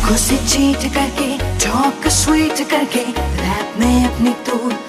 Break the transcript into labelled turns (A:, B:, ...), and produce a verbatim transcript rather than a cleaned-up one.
A: आंखों से चीट करके, टॉक स्वीट करके, रैप में अपनी तू